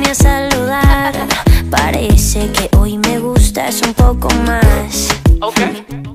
a saludar. Parece que hoy me gustas un poco más. Okay.